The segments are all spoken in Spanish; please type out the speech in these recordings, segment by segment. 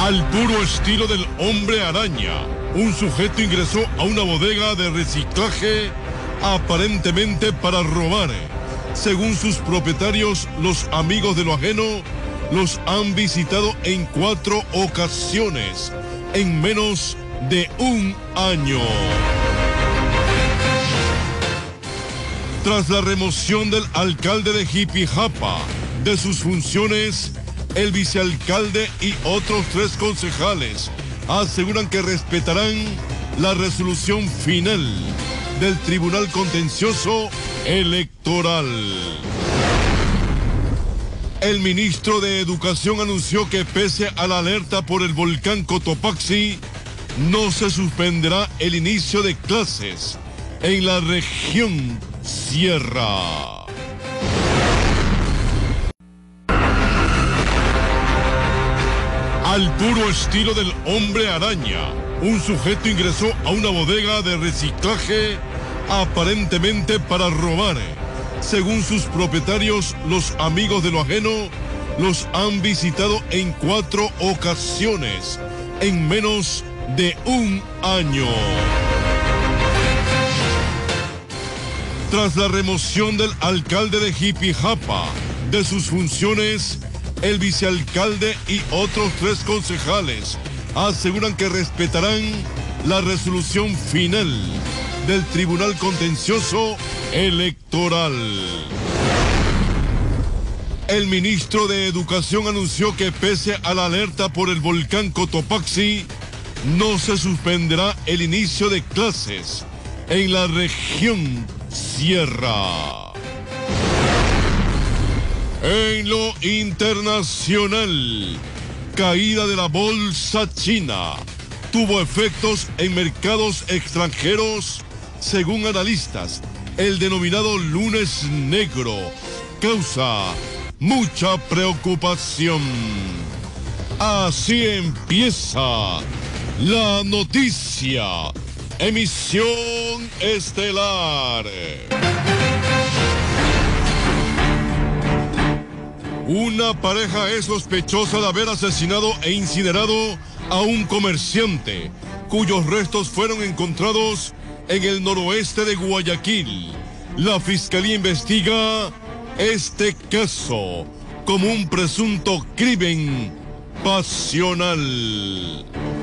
Al puro estilo del hombre araña, un sujeto ingresó a una bodega de reciclaje aparentemente para robar. Según sus propietarios, los amigos de lo ajeno los han visitado en 4 ocasiones en menos de un año. Tras la remoción del alcalde de Jipijapa de sus funciones, el vicealcalde y otros 3 concejales aseguran que respetarán la resolución final del Tribunal Contencioso Electoral. El ministro de Educación anunció que pese a la alerta por el volcán Cotopaxi, no se suspenderá el inicio de clases en la región Sierra. Al puro estilo del hombre araña, un sujeto ingresó a una bodega de reciclaje aparentemente para robar. Según sus propietarios, los amigos de lo ajeno los han visitado en 4 ocasiones en menos de un año. Tras la remoción del alcalde de Jipijapa de sus funciones, el vicealcalde y otros 3 concejales aseguran que respetarán la resolución final del Tribunal Contencioso Electoral. El ministro de Educación anunció que pese a la alerta por el volcán Cotopaxi, no se suspenderá el inicio de clases en la región Sierra. En lo internacional, caída de la bolsa china tuvo efectos en mercados extranjeros. Según analistas, el denominado lunes negro causa mucha preocupación. Así empieza la noticia. Emisión estelar. Una pareja es sospechosa de haber asesinado e incinerado a un comerciante, cuyos restos fueron encontrados en el noroeste de Guayaquil. La fiscalía investiga este caso como un presunto crimen pasional.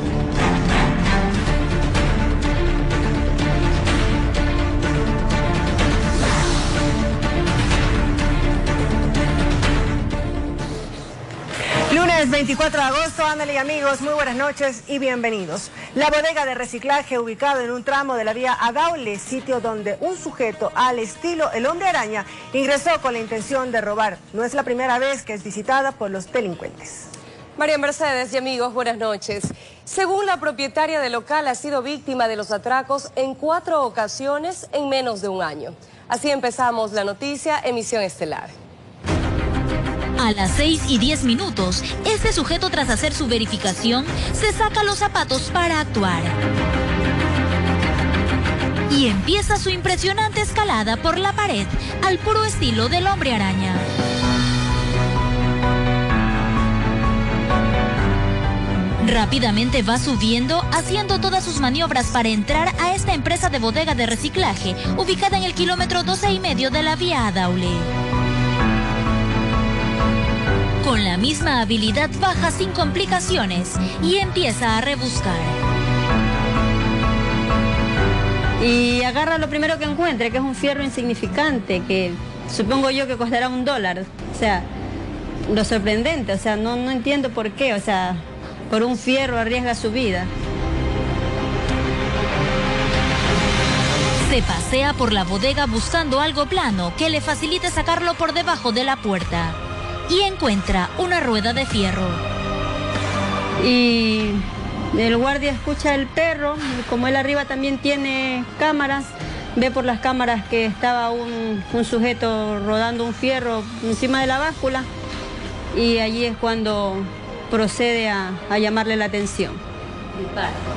Lunes 24 de agosto, ándale y amigos, muy buenas noches y bienvenidos. La bodega de reciclaje ubicada en un tramo de la vía Adaule, sitio donde un sujeto al estilo el hombre araña ingresó con la intención de robar. No es la primera vez que es visitada por los delincuentes. María Mercedes y amigos, buenas noches. Según la propietaria del local, ha sido víctima de los atracos en 4 ocasiones en menos de un año. Así empezamos la noticia, emisión estelar. A las 6:10, este sujeto, tras hacer su verificación, se saca los zapatos para actuar. Y empieza su impresionante escalada por la pared, al puro estilo del hombre araña. Rápidamente va subiendo, haciendo todas sus maniobras para entrar a esta empresa de bodega de reciclaje, ubicada en el kilómetro 12,5 de la vía Adaule. Con la misma habilidad baja sin complicaciones y empieza a rebuscar. Y agarra lo primero que encuentre, que es un fierro insignificante, que supongo yo que costará $1. O sea, lo sorprendente, o sea, no entiendo por qué, o sea, por un fierro arriesga su vida. Se pasea por la bodega buscando algo plano que le facilite sacarlo por debajo de la puerta. Y encuentra una rueda de fierro. Y el guardia escucha el perro, como él arriba también tiene cámaras, ve por las cámaras que estaba un sujeto rodando un fierro encima de la báscula y allí es cuando procede a llamarle la atención.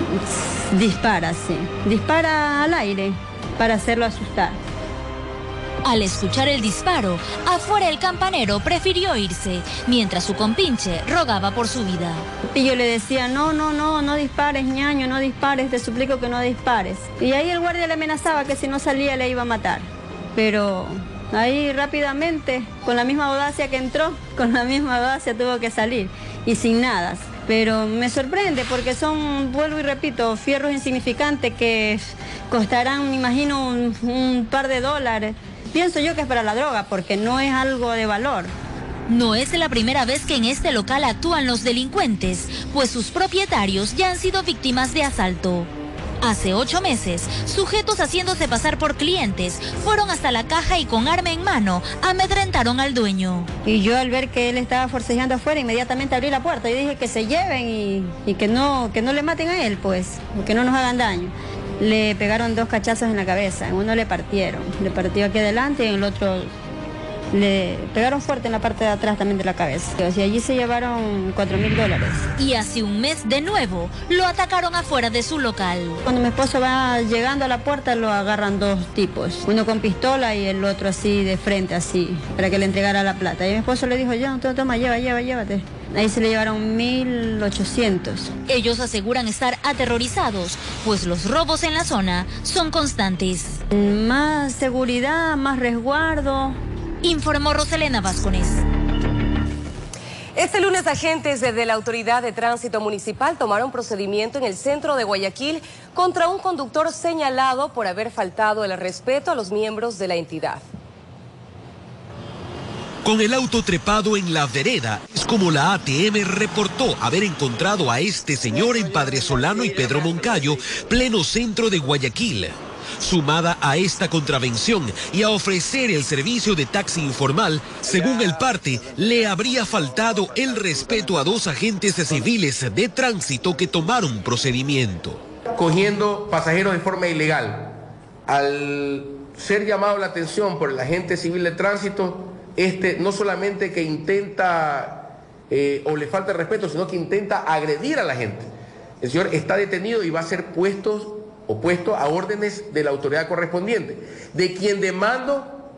Dispara, sí. Dispara al aire para hacerlo asustar. Al escuchar el disparo, afuera el campanero prefirió irse, mientras su compinche rogaba por su vida. Y yo le decía, no dispares, ñaño, no dispares, te suplico que no dispares. Y ahí el guardia le amenazaba que si no salía le iba a matar. Pero ahí rápidamente, con la misma audacia que entró, con la misma audacia tuvo que salir, y sin nada. Pero me sorprende porque son, vuelvo y repito, fierros insignificantes que costarán, me imagino, un par de dólares. Pienso yo que es para la droga, porque no es algo de valor. No es la primera vez que en este local actúan los delincuentes, pues sus propietarios ya han sido víctimas de asalto. Hace 8 meses, sujetos haciéndose pasar por clientes fueron hasta la caja y con arma en mano amedrentaron al dueño. Y yo al ver que él estaba forcejeando afuera, inmediatamente abrí la puerta y dije que se lleven y que no le maten a él, pues, que no nos hagan daño. Le pegaron 2 cachazos en la cabeza, en uno le partieron, le partió aquí adelante y en el otro le pegaron fuerte en la parte de atrás también de la cabeza. Y allí se llevaron $4.000. Y hace un mes de nuevo lo atacaron afuera de su local. Cuando mi esposo va llegando a la puerta lo agarran 2 tipos, uno con pistola y el otro así de frente, así, para que le entregara la plata. Y mi esposo le dijo, ya, toma, llévate. Ahí se le llevaron 1.800. Ellos aseguran estar aterrorizados, pues los robos en la zona son constantes. Más seguridad, más resguardo. Informó Roselena Vázquez. Este lunes, agentes de la Autoridad de Tránsito Municipal tomaron procedimiento en el centro de Guayaquil contra un conductor señalado por haber faltado el respeto a los miembros de la entidad. Con el auto trepado en la vereda, es como la ATM reportó haber encontrado a este señor en Padre Solano y Pedro Moncayo, pleno centro de Guayaquil. Sumada a esta contravención y a ofrecer el servicio de taxi informal, según el parte, le habría faltado el respeto a 2 agentes civiles de tránsito que tomaron procedimiento. Cogiendo pasajeros de forma ilegal. Al ser llamado la atención por el agente civil de tránsito, no solamente que intenta o le falta el respeto, sino que intenta agredir a la gente. El señor está detenido y va a ser puesto a órdenes de la autoridad correspondiente, de quien demando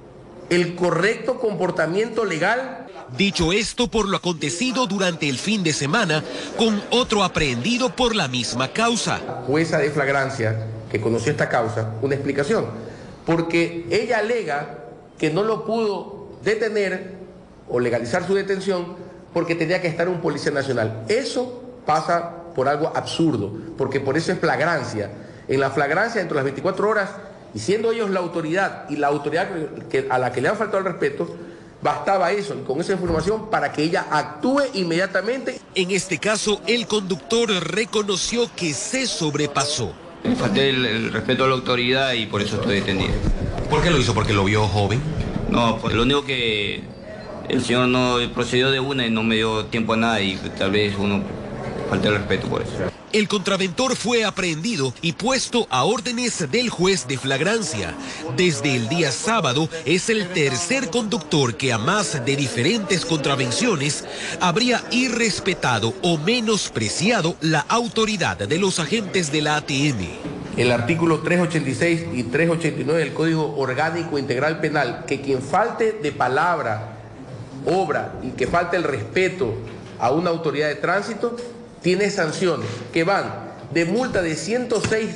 el correcto comportamiento legal. Dicho esto por lo acontecido durante el fin de semana con otro aprehendido por la misma causa. Jueza de flagrancia que conoció esta causa, una explicación, porque ella alega que no lo pudo detener o legalizar su detención porque tenía que estar un policía nacional. Eso pasa por algo absurdo, porque por eso es flagrancia. En la flagrancia, dentro de las 24 horas, y siendo ellos la autoridad y la autoridad a la que le han faltado el respeto, bastaba eso, y con esa información para que ella actúe inmediatamente. En este caso, el conductor reconoció que se sobrepasó. Me falté el respeto a la autoridad y por eso estoy detenido. ¿Por qué lo hizo? ¿Porque lo vio joven? No, pues lo único que el señor no procedió de una y no me dio tiempo a nada y tal vez uno falté el respeto por eso. El contraventor fue aprehendido y puesto a órdenes del juez de flagrancia. Desde el día sábado es el tercer conductor que a más de diferentes contravenciones habría irrespetado o menospreciado la autoridad de los agentes de la ATM. El artículo 386 y 389 del Código Orgánico Integral Penal, que quien falte de palabra, obra y que falte el respeto a una autoridad de tránsito, tiene sanciones que van de multa de $106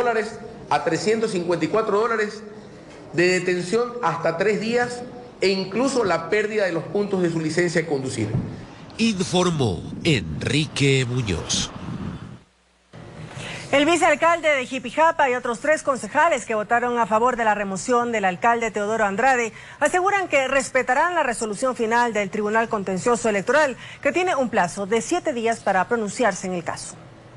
a $354, de detención hasta 3 días e incluso la pérdida de los puntos de su licencia de conducir. Informó Enrique Muñoz. El vicealcalde de Jipijapa y otros 3 concejales que votaron a favor de la remoción del alcalde Teodoro Andrade aseguran que respetarán la resolución final del Tribunal Contencioso Electoral, que tiene un plazo de 7 días para pronunciarse en el caso.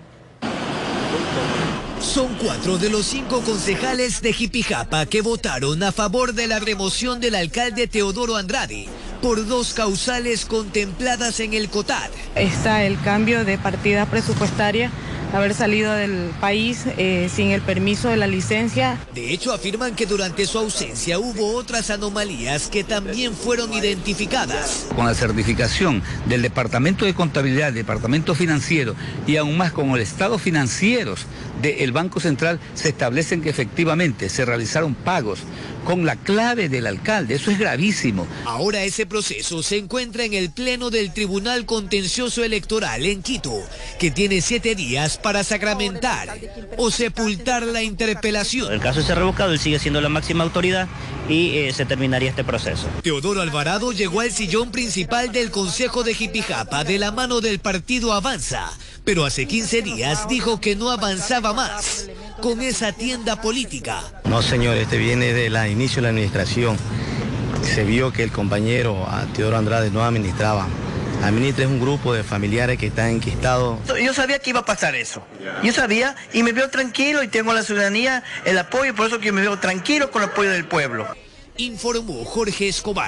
Son 4 de los 5 concejales de Jipijapa que votaron a favor de la remoción del alcalde Teodoro Andrade por 2 causales contempladas en el COTAD. Está el cambio de partida presupuestaria haber salido del país sin el permiso de la licencia. De hecho, afirman que durante su ausencia hubo otras anomalías que también fueron identificadas. Con la certificación del Departamento de Contabilidad, del Departamento Financiero y aún más con el estado financieros del Banco Central, se establecen que efectivamente se realizaron pagos con la clave del alcalde. Eso es gravísimo. Ahora ese proceso se encuentra en el Pleno del Tribunal Contencioso Electoral en Quito, que tiene 7 días para sacramentar o sepultar la interpelación. El caso está revocado, él sigue siendo la máxima autoridad y se terminaría este proceso. Teodoro Alvarado llegó al sillón principal del Consejo de Jipijapa de la mano del partido Avanza, pero hace 15 días dijo que no avanzaba más con esa tienda política. No, señor, este viene del inicio de la administración. Se vio que el compañero Teodoro Andrade no administraba. Administra es un grupo de familiares que están enquistados. Yo sabía que iba a pasar eso. Yo sabía y me veo tranquilo y tengo la ciudadanía, el apoyo, por eso que me veo tranquilo con el apoyo del pueblo. Informó Jorge Escobar.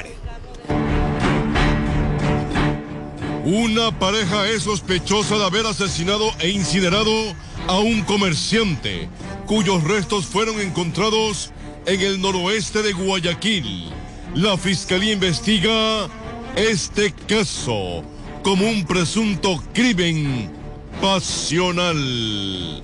Una pareja es sospechosa de haber asesinado e incinerado a un comerciante, cuyos restos fueron encontrados en el noroeste de Guayaquil. La fiscalía investiga este caso como un presunto crimen pasional.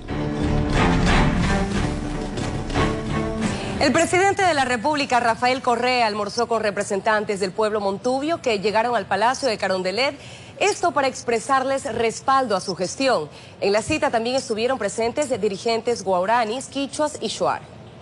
El presidente de la República, Rafael Correa, almorzó con representantes del pueblo montubio que llegaron al Palacio de Carondelet, esto para expresarles respaldo a su gestión. En la cita también estuvieron presentes dirigentes guaraníes, quichuas y shuar.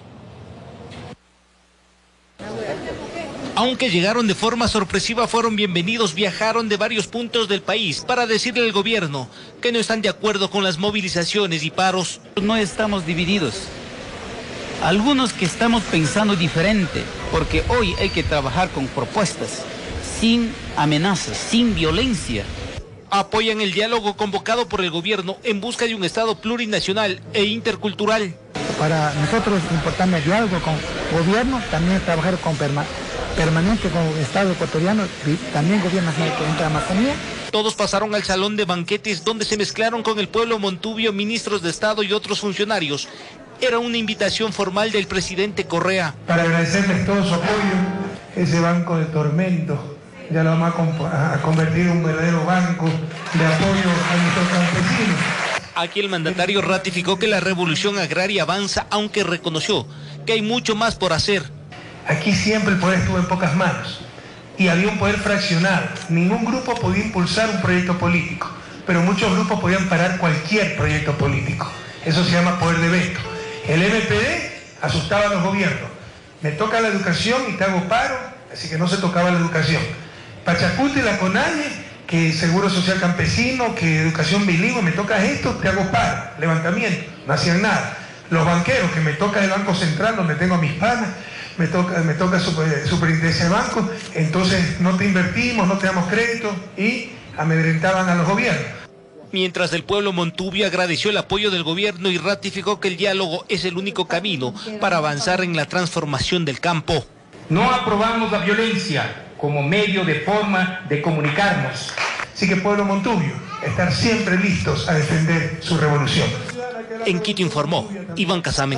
Aunque llegaron de forma sorpresiva, fueron bienvenidos, viajaron de varios puntos del país para decirle al gobierno que no están de acuerdo con las movilizaciones y paros. No estamos divididos. Algunos que estamos pensando diferente, porque hoy hay que trabajar con propuestas, sin amenazas, sin violencia. Apoyan el diálogo convocado por el gobierno en busca de un Estado plurinacional e intercultural. Para nosotros es importante el diálogo con gobierno, también trabajar con permanente con el Estado ecuatoriano, y también gobierno nacional de la Amazonía. Todos pasaron al salón de banquetes donde se mezclaron con el pueblo montubio, ministros de Estado y otros funcionarios. Era una invitación formal del presidente Correa. Para agradecerles todo su apoyo, ese banco de tormento ya lo vamos a convertir en un verdadero banco de apoyo a nuestros campesinos. Aquí el mandatario ratificó que la revolución agraria avanza, aunque reconoció que hay mucho más por hacer. Aquí siempre el poder estuvo en pocas manos y había un poder fraccionado. Ningún grupo podía impulsar un proyecto político, pero muchos grupos podían parar cualquier proyecto político. Eso se llama poder de veto. El MPD asustaba a los gobiernos. Me toca la educación y te hago paro, así que no se tocaba la educación. Pachacuti, la CONAIE, que Seguro Social Campesino, que Educación Bilingüe, me toca esto, te hago paro, levantamiento, no hacían nada. Los banqueros, que me toca el Banco Central, donde tengo a mis panas, me toca superintendencia de banco, entonces no te invertimos, no te damos crédito y amedrentaban a los gobiernos. Mientras el pueblo montubio agradeció el apoyo del gobierno y ratificó que el diálogo es el único camino para avanzar en la transformación del campo. No aprobamos la violencia como medio de forma de comunicarnos. Así que pueblo montubio, estar siempre listos a defender su revolución. En Quito informó Iván Casamen.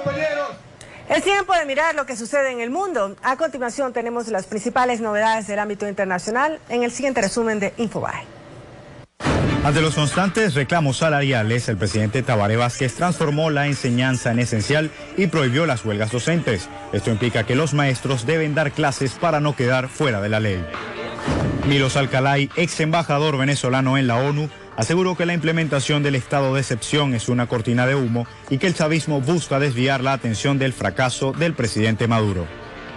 Es tiempo de mirar lo que sucede en el mundo. A continuación tenemos las principales novedades del ámbito internacional en el siguiente resumen de Infobae. Ante los constantes reclamos salariales, el presidente Tabaré Vázquez transformó la enseñanza en esencial y prohibió las huelgas docentes. Esto implica que los maestros deben dar clases para no quedar fuera de la ley. Milos Alcalay, ex embajador venezolano en la ONU, aseguró que la implementación del estado de excepción es una cortina de humo y que el chavismo busca desviar la atención del fracaso del presidente Maduro.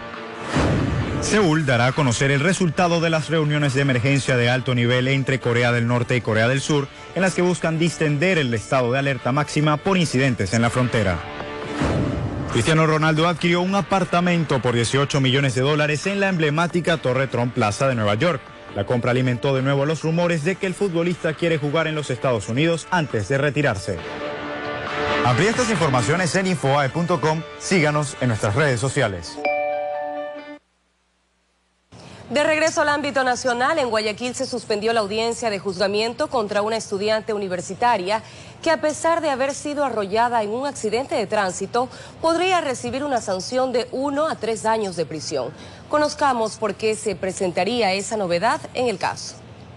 Seúl dará a conocer el resultado de las reuniones de emergencia de alto nivel entre Corea del Norte y Corea del Sur, en las que buscan distender el estado de alerta máxima por incidentes en la frontera. Cristiano Ronaldo adquirió un apartamento por $18 millones en la emblemática Torre Trump Plaza de Nueva York. La compra alimentó de nuevo los rumores de que el futbolista quiere jugar en los Estados Unidos antes de retirarse. Amplía estas informaciones en infobae.com. Síganos en nuestras redes sociales. De regreso al ámbito nacional, en Guayaquil se suspendió la audiencia de juzgamiento contra una estudiante universitaria que, a pesar de haber sido arrollada en un accidente de tránsito, podría recibir una sanción de 1 a 3 años de prisión. Conozcamos por qué se presentaría esa novedad en el caso.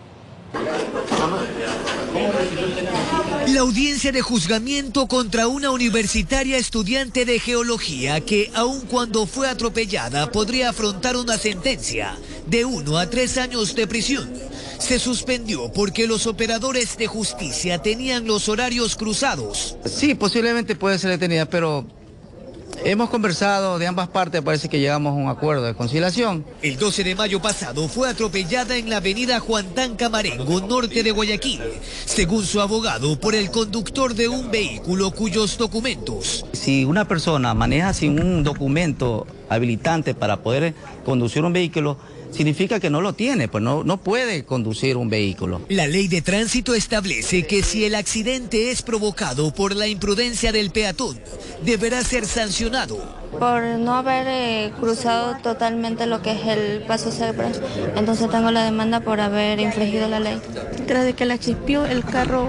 La audiencia de juzgamiento contra una universitaria estudiante de geología que, aun cuando fue atropellada, podría afrontar una sentencia de 1 a 3 años de prisión, se suspendió porque los operadores de justicia tenían los horarios cruzados. Sí, posiblemente puede ser detenida, pero hemos conversado de ambas partes, parece que llegamos a un acuerdo de conciliación. El 12 de mayo pasado fue atropellada en la avenida Juan Tan Camarengo, norte de Guayaquil, según su abogado, por el conductor de un vehículo cuyos documentos. Si una persona maneja sin un documento habilitante para poder conducir un vehículo, significa que no lo tiene, pues no puede conducir un vehículo. La ley de tránsito establece que si el accidente es provocado por la imprudencia del peatón, deberá ser sancionado. Por no haber cruzado totalmente lo que es el paso cebra, entonces tengo la demanda por haber infringido la ley. Tras de que la chispió el carro,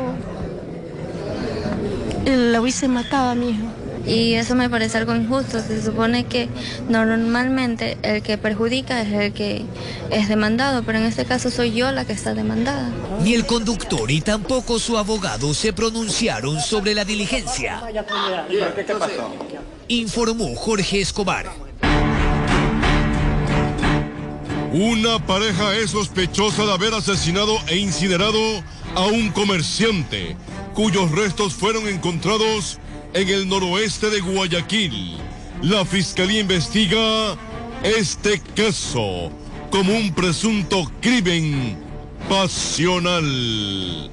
la hubiese matado a mi hijo. Y eso me parece algo injusto. Se supone que normalmente el que perjudica es el que es demandado, pero en este caso soy yo la que está demandada. Ni el conductor y tampoco su abogado se pronunciaron sobre la diligencia. ¿Qué pasó? Informó Jorge Escobar. Una pareja es sospechosa de haber asesinado e incinerado a un comerciante, cuyos restos fueron encontrados en el noroeste de Guayaquil. La fiscalía investiga este caso como un presunto crimen pasional.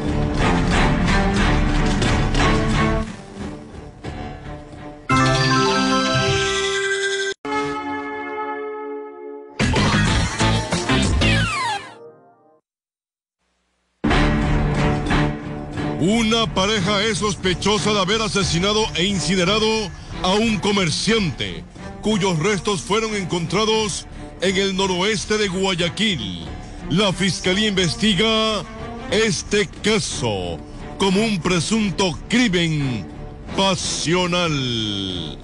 Una pareja es sospechosa de haber asesinado e incinerado a un comerciante, cuyos restos fueron encontrados en el noroeste de Guayaquil. La fiscalía investiga este caso como un presunto crimen pasional.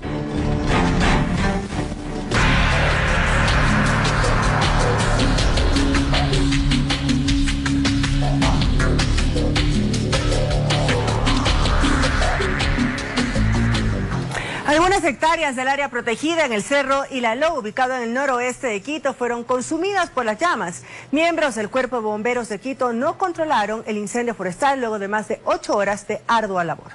Algunas hectáreas del área protegida en el Cerro Ilaló, ubicado en el noroeste de Quito, fueron consumidas por las llamas. Miembros del Cuerpo de Bomberos de Quito no controlaron el incendio forestal luego de más de 8 horas de ardua labor.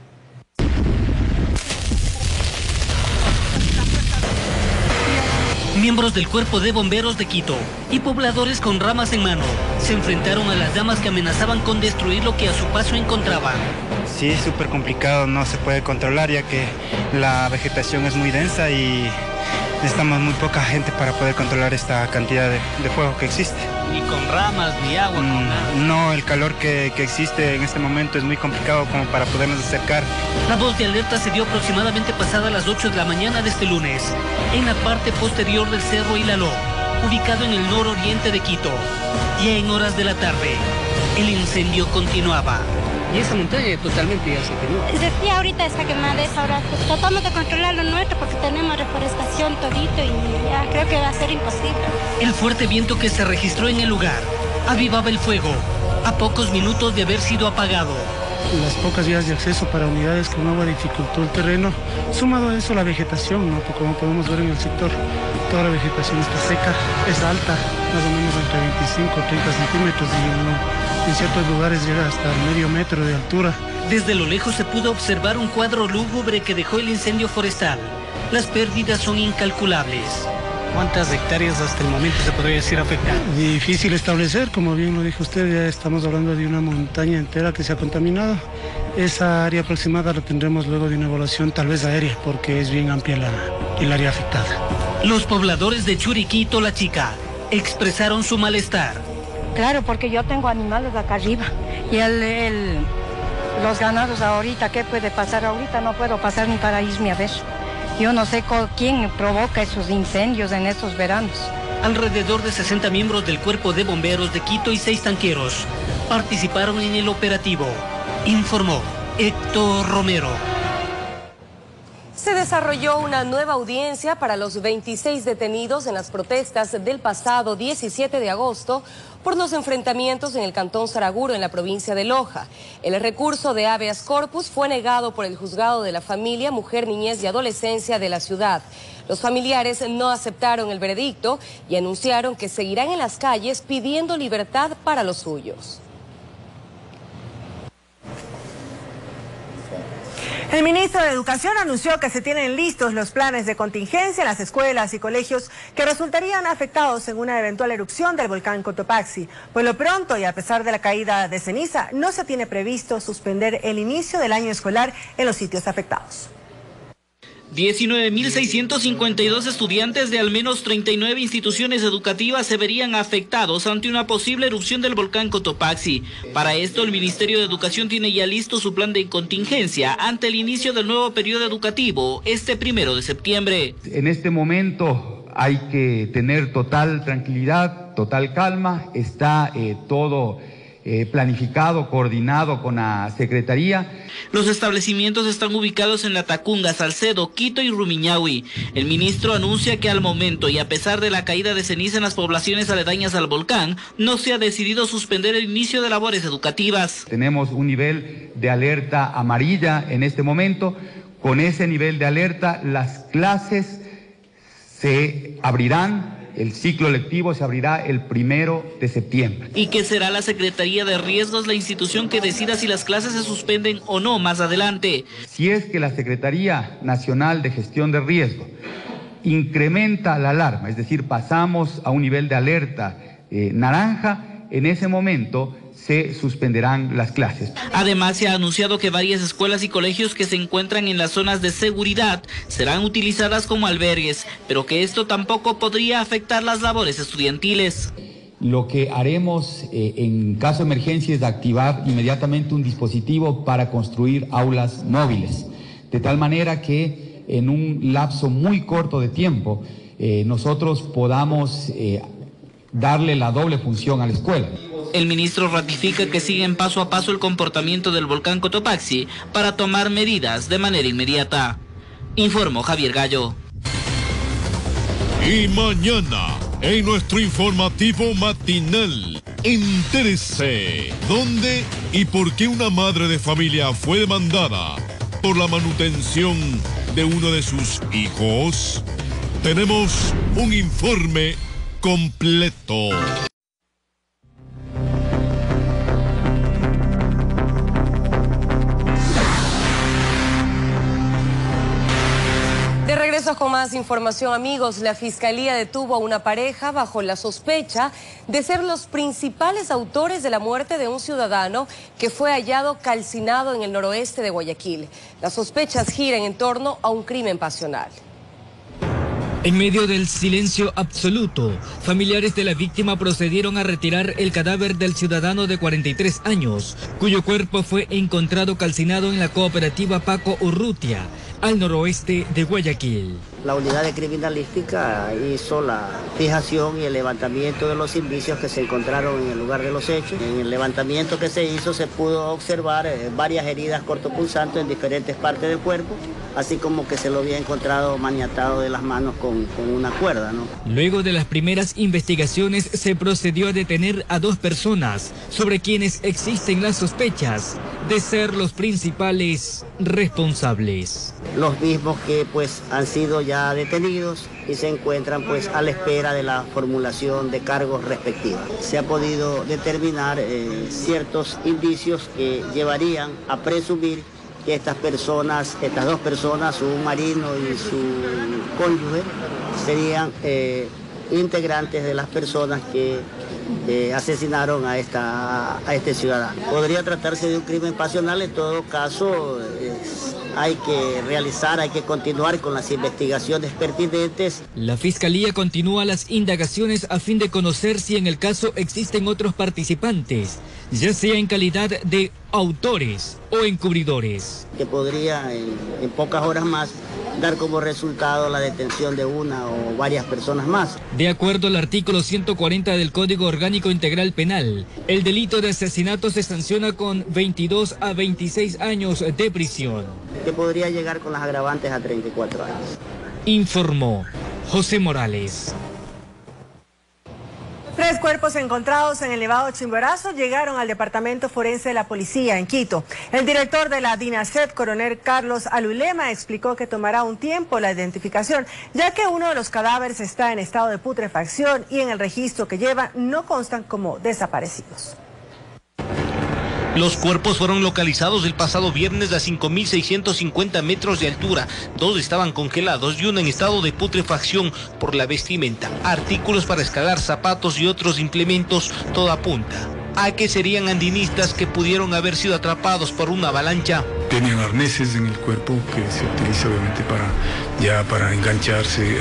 Miembros del Cuerpo de Bomberos de Quito y pobladores con ramas en mano se enfrentaron a las llamas que amenazaban con destruir lo que a su paso encontraban. Sí, es súper complicado, no se puede controlar ya que la vegetación es muy densa y necesitamos muy poca gente para poder controlar esta cantidad de fuego que existe. Ni con ramas, ni agua, con nada. No, el calor que existe en este momento es muy complicado como para podernos acercar. La voz de alerta se dio aproximadamente pasadas las 8 de la mañana de este lunes, en la parte posterior del Cerro Ilaló, ubicado en el nororiente de Quito. Ya en horas de la tarde, el incendio continuaba. Y esa montaña totalmente ya se quemó. Decía ahorita está quemada, es ahora tratamos de controlar lo nuestro porque tenemos reforestación todito y ya creo que va a ser imposible. El fuerte viento que se registró en el lugar avivaba el fuego a pocos minutos de haber sido apagado. Las pocas vías de acceso para unidades con agua dificultó el terreno, sumado a eso la vegetación, ¿no? Como podemos ver en el sector, toda la vegetación está seca, es alta, más o menos entre 25 o 30 centímetros y en ciertos lugares llega hasta medio metro de altura. Desde lo lejos se pudo observar un cuadro lúgubre que dejó el incendio forestal. Las pérdidas son incalculables. ¿Cuántas hectáreas hasta el momento se podría decir afectadas? Difícil establecer, como bien lo dijo usted, ya estamos hablando de una montaña entera que se ha contaminado. Esa área aproximada la tendremos luego de una evaluación tal vez aérea, porque es bien amplia el área afectada. Los pobladores de Churiquito, La Chica, expresaron su malestar. Claro, porque yo tengo animales acá arriba y los ganados ahorita, ¿qué puede pasar ahorita? No puedo pasar ni para irme a ver. Yo no sé quién provoca esos incendios en estos veranos. Alrededor de 60 miembros del Cuerpo de Bomberos de Quito y 6 tanqueros participaron en el operativo, informó Héctor Romero. Se desarrolló una nueva audiencia para los 26 detenidos en las protestas del pasado 17 de agosto por los enfrentamientos en el cantón Saraguro, en la provincia de Loja. El recurso de habeas corpus fue negado por el Juzgado de la Familia, Mujer, Niñez y Adolescencia de la ciudad. Los familiares no aceptaron el veredicto y anunciaron que seguirán en las calles pidiendo libertad para los suyos. El ministro de Educación anunció que se tienen listos los planes de contingencia en las escuelas y colegios que resultarían afectados en una eventual erupción del volcán Cotopaxi. Por lo pronto, y a pesar de la caída de ceniza, no se tiene previsto suspender el inicio del año escolar en los sitios afectados. 19.652 estudiantes de al menos 39 instituciones educativas se verían afectados ante una posible erupción del volcán Cotopaxi. Para esto, el Ministerio de Educación tiene ya listo su plan de contingencia ante el inicio del nuevo periodo educativo este 1 de septiembre. En este momento hay que tener total tranquilidad, total calma, está todo planificado, coordinado con la Secretaría. Los establecimientos están ubicados en La Tacunga, Salcedo, Quito y Rumiñahui. El ministro anuncia que al momento y a pesar de la caída de ceniza en las poblaciones aledañas al volcán, no se ha decidido suspender el inicio de labores educativas. Tenemos un nivel de alerta amarilla en este momento. Con ese nivel de alerta, las clases se abrirán. El ciclo lectivo se abrirá el 1 de septiembre. Y que será la Secretaría de Riesgos la institución que decida si las clases se suspenden o no más adelante. Si es que la Secretaría Nacional de Gestión de Riesgo incrementa la alarma, es decir, pasamos a un nivel de alerta naranja, en ese momento se suspenderán las clases. Además, se ha anunciado que varias escuelas y colegios que se encuentran en las zonas de seguridad serán utilizadas como albergues, pero que esto tampoco podría afectar las labores estudiantiles. Lo que haremos en caso de emergencia es activar inmediatamente un dispositivo para construir aulas móviles, de tal manera que en un lapso muy corto de tiempo nosotros podamos darle la doble función a la escuela. El ministro ratifica que siguen paso a paso el comportamiento del volcán Cotopaxi para tomar medidas de manera inmediata. Informó Javier Gallo. Y mañana, en nuestro informativo matinal, entérese dónde y por qué una madre de familia fue demandada por la manutención de uno de sus hijos. Tenemos un informe completo. De regreso con más información, amigos. La Fiscalía detuvo a una pareja bajo la sospecha de ser los principales autores de la muerte de un ciudadano que fue hallado calcinado en el noroeste de Guayaquil. Las sospechas giran en torno a un crimen pasional. En medio del silencio absoluto, familiares de la víctima procedieron a retirar el cadáver del ciudadano de 43 años, cuyo cuerpo fue encontrado calcinado en la cooperativa Paco Urrutia, al noroeste de Guayaquil. La unidad de criminalística hizo la fijación y el levantamiento de los indicios que se encontraron en el lugar de los hechos. En el levantamiento que se hizo se pudo observar varias heridas cortopunzantes en diferentes partes del cuerpo, así como que se lo había encontrado maniatado de las manos con una cuerda, ¿no? Luego de las primeras investigaciones se procedió a detener a 2 personas sobre quienes existen las sospechas de ser los principales responsables. Los mismos que pues han sido ya detenidos y se encuentran pues a la espera de la formulación de cargos respectivos. Se ha podido determinar ciertos indicios que llevarían a presumir que estas 2 personas, su marino y su cónyuge, serían integrantes de las personas que asesinaron a este ciudadano. Podría tratarse de un crimen pasional. En todo caso, hay que continuar con las investigaciones pertinentes. La Fiscalía continúa las indagaciones a fin de conocer si en el caso existen otros participantes, ya sea en calidad de autores o encubridores. Que podría en pocas horas más dar como resultado la detención de una o varias personas más. De acuerdo al artículo 140 del Código Orgánico Integral Penal, el delito de asesinato se sanciona con 22 a 26 años de prisión. Que podría llegar con las agravantes a 34 años. Informó José Morales. 3 cuerpos encontrados en el Nevado Chimborazo llegaron al Departamento Forense de la Policía en Quito. El director de la DINASET, coronel Carlos Alulema, explicó que tomará un tiempo la identificación, ya que uno de los cadáveres está en estado de putrefacción y en el registro que lleva no constan como desaparecidos. Los cuerpos fueron localizados el pasado viernes a 5.650 metros de altura. 2 estaban congelados y uno en estado de putrefacción por la vestimenta. Artículos para escalar, zapatos y otros implementos, todo apunta a que serían andinistas que pudieron haber sido atrapados por una avalancha. Tenían arneses en el cuerpo que se utiliza obviamente para engancharse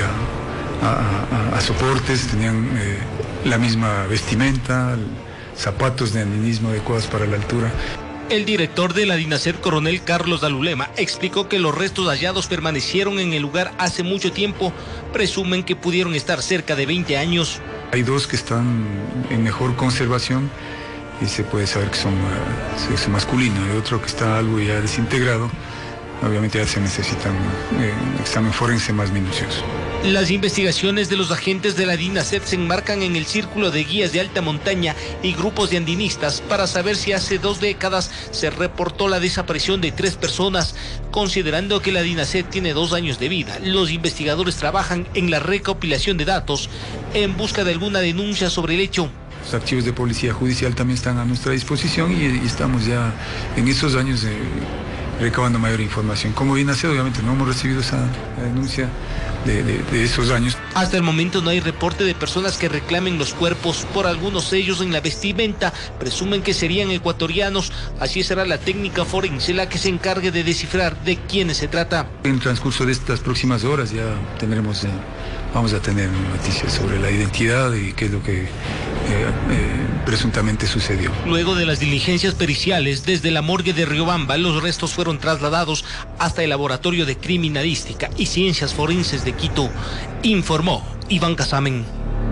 a soportes, tenían la misma vestimenta, zapatos de andinismo adecuados para la altura. El director de la DINASET, coronel Carlos Alulema, explicó que los restos hallados permanecieron en el lugar hace mucho tiempo. Presumen que pudieron estar cerca de 20 años. Hay 2 que están en mejor conservación y se puede saber que son sexo masculino. Hay otro que está algo ya desintegrado. Obviamente ya se necesita un examen forense más minucioso. Las investigaciones de los agentes de la DINASET se enmarcan en el círculo de guías de alta montaña y grupos de andinistas para saber si hace 2 décadas se reportó la desaparición de 3 personas. Considerando que la DINASET tiene 2 años de vida, los investigadores trabajan en la recopilación de datos en busca de alguna denuncia sobre el hecho. Los archivos de policía judicial también están a nuestra disposición y estamos ya en esos años recabando mayor información. Como DINASET, obviamente no hemos recibido esa denuncia de esos años. Hasta el momento no hay reporte de personas que reclamen los cuerpos por algunos sellos en la vestimenta. Presumen que serían ecuatorianos. Así será la técnica forense la que se encargue de descifrar de quiénes se trata. En el transcurso de estas próximas horas ya vamos a tener noticias sobre la identidad y qué es lo que presuntamente sucedió. Luego de las diligencias periciales, desde la morgue de Riobamba, los restos fueron trasladados hasta el Laboratorio de Criminalística y Ciencias Forenses de Quito, informó Iván Casamen.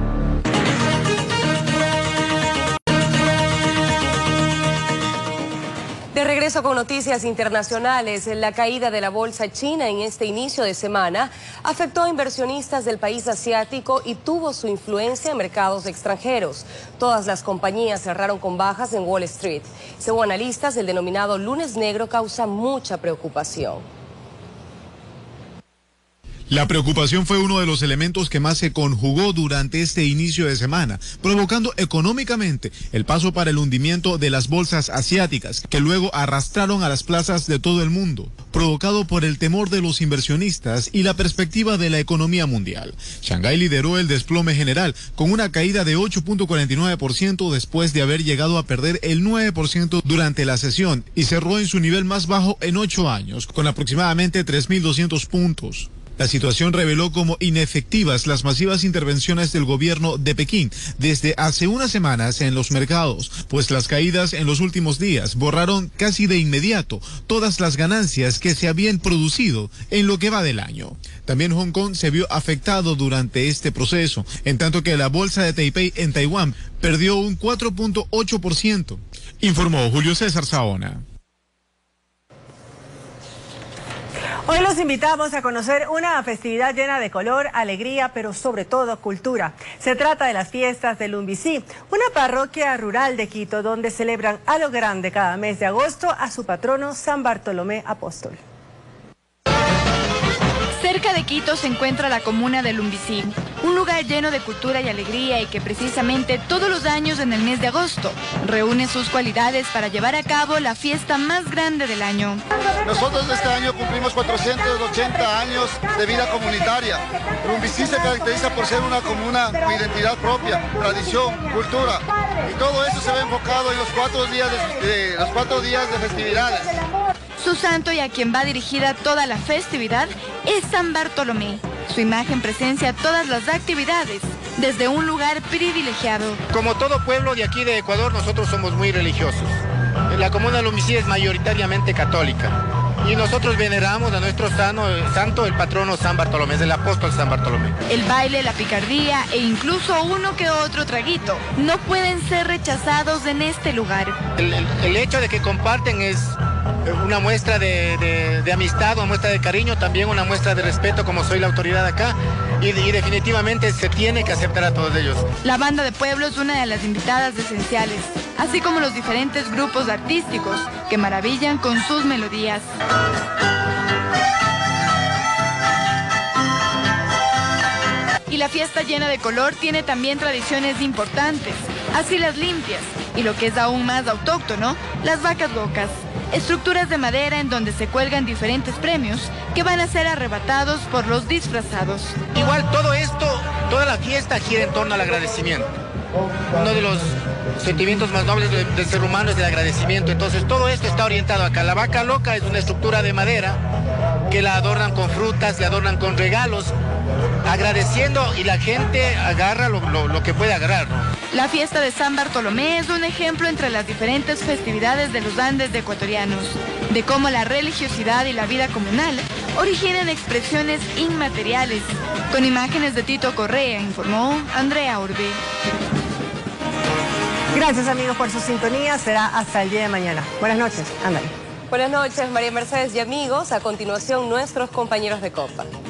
De regreso con noticias internacionales, la caída de la bolsa china en este inicio de semana afectó a inversionistas del país asiático y tuvo su influencia en mercados extranjeros. Todas las compañías cerraron con bajas en Wall Street. Según analistas, el denominado lunes negro causa mucha preocupación. La preocupación fue uno de los elementos que más se conjugó durante este inicio de semana, provocando económicamente el paso para el hundimiento de las bolsas asiáticas, que luego arrastraron a las plazas de todo el mundo, provocado por el temor de los inversionistas y la perspectiva de la economía mundial. Shanghái lideró el desplome general, con una caída de 8.49% después de haber llegado a perder el 9% durante la sesión y cerró en su nivel más bajo en 8 años, con aproximadamente 3.200 puntos. La situación reveló como inefectivas las masivas intervenciones del gobierno de Pekín desde hace unas semanas en los mercados, pues las caídas en los últimos días borraron casi de inmediato todas las ganancias que se habían producido en lo que va del año. También Hong Kong se vio afectado durante este proceso, en tanto que la bolsa de Taipei en Taiwán perdió un 4.8%, informó Julio César Saona. Hoy los invitamos a conocer una festividad llena de color, alegría, pero sobre todo cultura. Se trata de las fiestas del Lumbicí, una parroquia rural de Quito donde celebran a lo grande cada mes de agosto a su patrono San Bartolomé Apóstol. Cerca de Quito se encuentra la comuna de Lumbicí, un lugar lleno de cultura y alegría y que precisamente todos los años en el mes de agosto reúne sus cualidades para llevar a cabo la fiesta más grande del año. Nosotros este año cumplimos 480 años de vida comunitaria. Lumbicí se caracteriza por ser una comuna con identidad propia, tradición, cultura, y todo eso se ve enfocado en los 4 días de festividades. Su santo y a quien va dirigida toda la festividad es San Bartolomé. Su imagen presencia todas las actividades desde un lugar privilegiado. Como todo pueblo de aquí de Ecuador, nosotros somos muy religiosos. La comuna de Lumbicí es mayoritariamente católica. y nosotros veneramos a nuestro santo, el patrono San Bartolomé, es el apóstol San Bartolomé. El baile, la picardía e incluso uno que otro traguito no pueden ser rechazados en este lugar. El hecho de que comparten es una muestra de amistad, una muestra de cariño, también una muestra de respeto, como soy la autoridad acá, y definitivamente se tiene que aceptar a todos ellos. La banda de pueblo es una de las invitadas esenciales, así como los diferentes grupos artísticos que maravillan con sus melodías. Y la fiesta llena de color tiene también tradiciones importantes, así las limpias, y lo que es aún más autóctono, las vacas locas. Estructuras de madera en donde se cuelgan diferentes premios que van a ser arrebatados por los disfrazados. Igual todo esto, toda la fiesta gira en torno al agradecimiento. Uno de los sentimientos más nobles del ser humano es el agradecimiento. Entonces todo esto está orientado acá. La vaca loca es una estructura de madera que la adornan con frutas, la adornan con regalos, agradeciendo, y la gente agarra lo que puede agarrar, ¿no? La fiesta de San Bartolomé es un ejemplo entre las diferentes festividades de los Andes de ecuatorianos, de cómo la religiosidad y la vida comunal originan expresiones inmateriales. Con imágenes de Tito Correa, informó Andrea Urbe. Gracias, amigos, por su sintonía. Será hasta el día de mañana. Buenas noches. Ándale. Buenas noches, María Mercedes y amigos. A continuación, nuestros compañeros de Copa.